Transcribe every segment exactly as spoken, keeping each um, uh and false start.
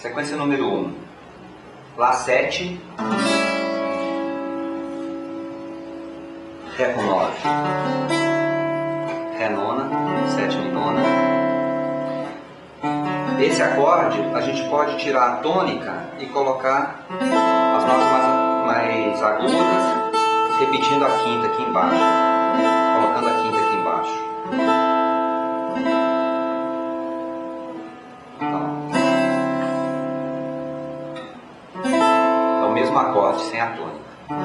Sequência número um. Lá sete, Ré com nove, Ré nona, sétima e nona. Esse acorde a gente pode tirar a tônica e colocar as notas mais, mais agudas, repetindo a quinta aqui embaixo, colocando a quinta aqui embaixo. É o mesmo acorde, sem a tônica.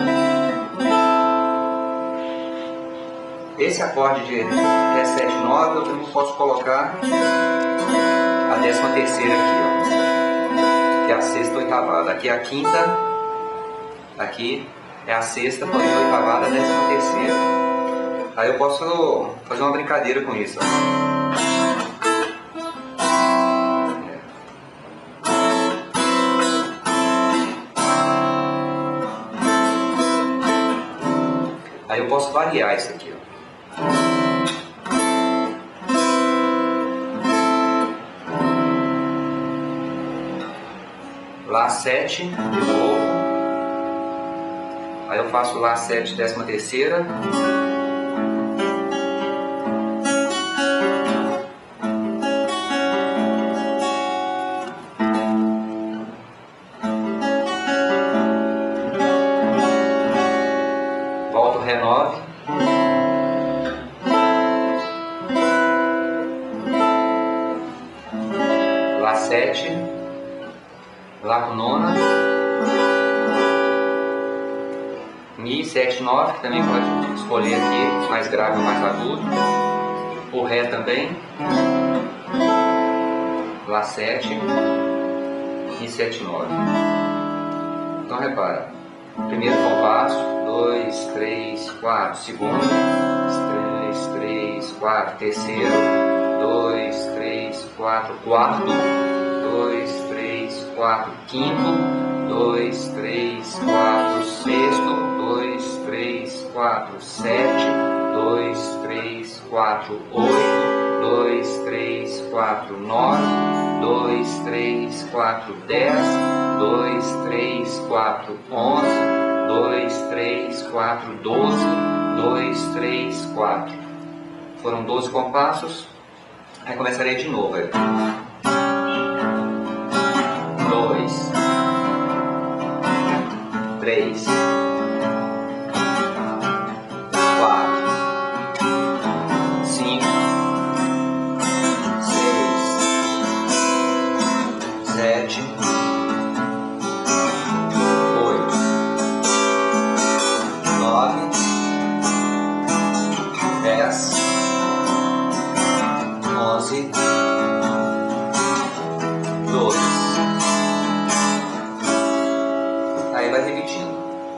Esse acorde de Ré sete nove eu também posso colocar a décima terceira aqui, ó, que é a sexta oitavada. Aqui é a quinta, aqui é a sexta, porém a oitavada, a décima terceira. Aí eu posso fazer uma brincadeira com isso, ó. Aí eu posso variar isso aqui, ó. Lá sete de novo. Aí eu faço Lá sete, décima terceira. Volto Ré nove. Lá sete. Lá com nona. Mi sete nove, que também pode escolher aqui, mais grave ou mais agudo. O Ré também. Lá sete. Mi sete nove. Então repara. Primeiro compasso, dois, três, quatro. Segundo, três, três, quatro. Terceiro, dois, três, quatro. Quarto, dois, três, quatro. Quinto, dois, três, quatro. Sexto, dois, três, quatro. Sete, dois, três, quatro. Oito, dois, três, quatro. Nove, dois, três, quatro. Dez, dois, três, quatro. Onze, dois, três, quatro. Doze, dois, três, quatro. Foram doze compassos. Aí começarei de novo. Aí. dois, três, quatro, cinco, seis, sete, oito, nove, dez, onze, doze. Aí vai repetindo.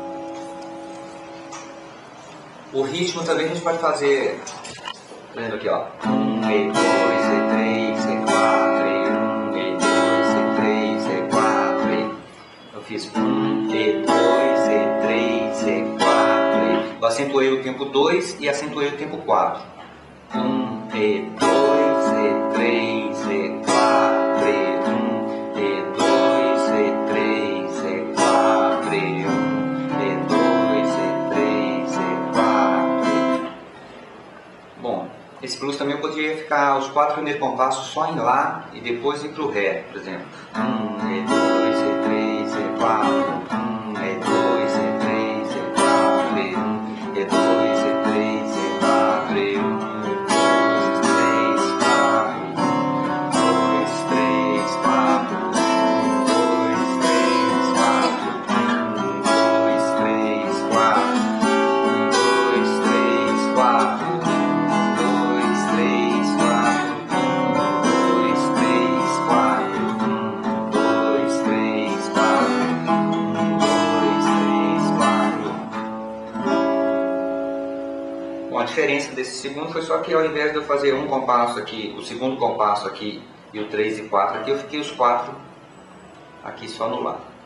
O ritmo também a gente pode fazer, por exemplo aqui, ó. um, e dois, e três, e quatro, e um, e dois, e três, e quatro, e... Eu fiz um, e dois, e três, e quatro, e... Eu acentuei o tempo dois e acentuei o tempo quatro. um, e dois, e três, e quatro, e um, e dois, e três, e quatro, e um, e dois, e três, e quatro. E... Bom, esse blues também eu poderia ficar os quatro primeiros compassos só em Lá e depois ir para o Ré, por exemplo. um, e dois, e três, e quatro, um, e dois, e três, e quatro, e um, e dois, e três, e quatro, e um. A diferença desse segundo foi só que ao invés de eu fazer um compasso aqui, o segundo compasso aqui e o três e quatro aqui, eu fiquei os quatro aqui só no Lá.